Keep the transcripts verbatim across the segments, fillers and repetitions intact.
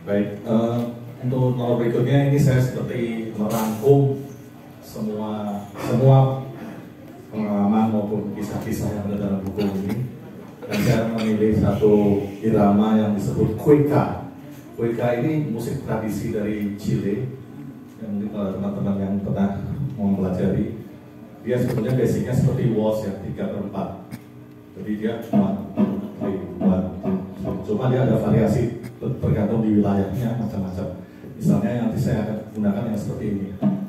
Baik, uh, untuk nomor berikutnya ini saya seperti merangkum semua semua pengalaman maupun kisah-kisah yang ada dalam buku ini, dan saya memilih satu irama yang disebut cueca. Cueca ini musik tradisi dari Chile, yang mungkin kalau teman-teman yang pernah mempelajari, dia sebenarnya basicnya seperti waltz yang tiga per empat. Jadi dia one, two, three, one, two, three. Cuma dia ada variasi tergantung di wilayahnya macam-macam. Misalnya yang nanti saya akan gunakan yang seperti ini.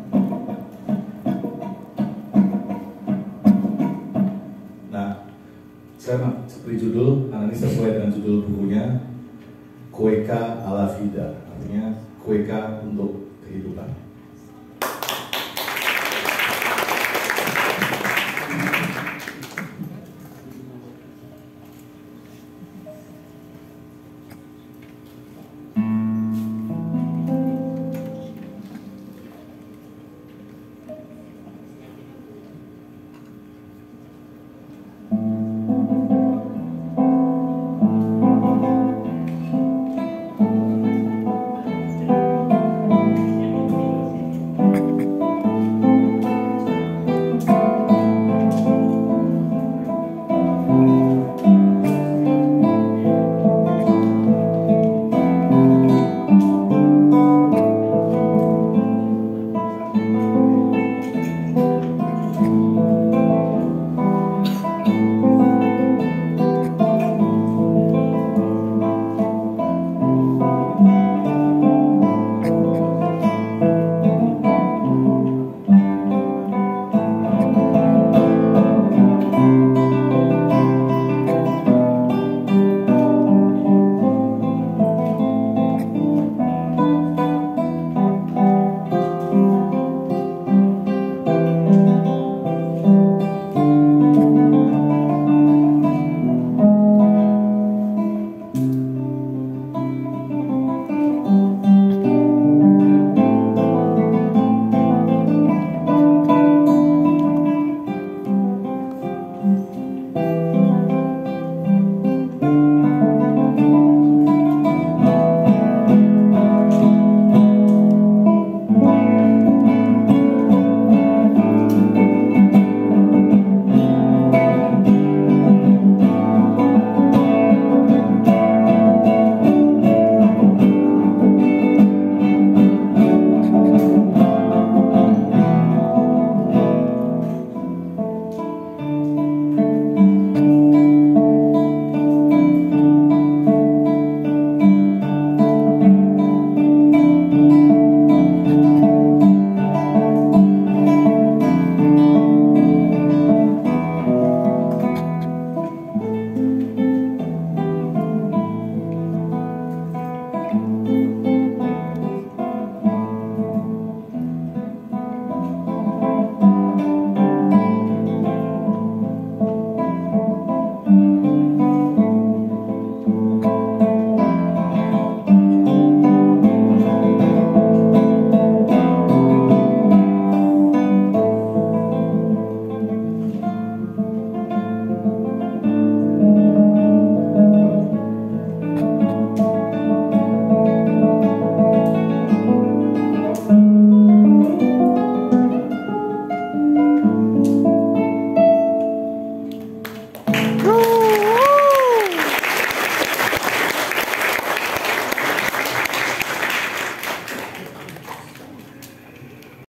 Nah, saya beri judul, karena ini sesuai dengan judul bukunya, Cueca a la Vida, artinya cueca untuk kehidupan.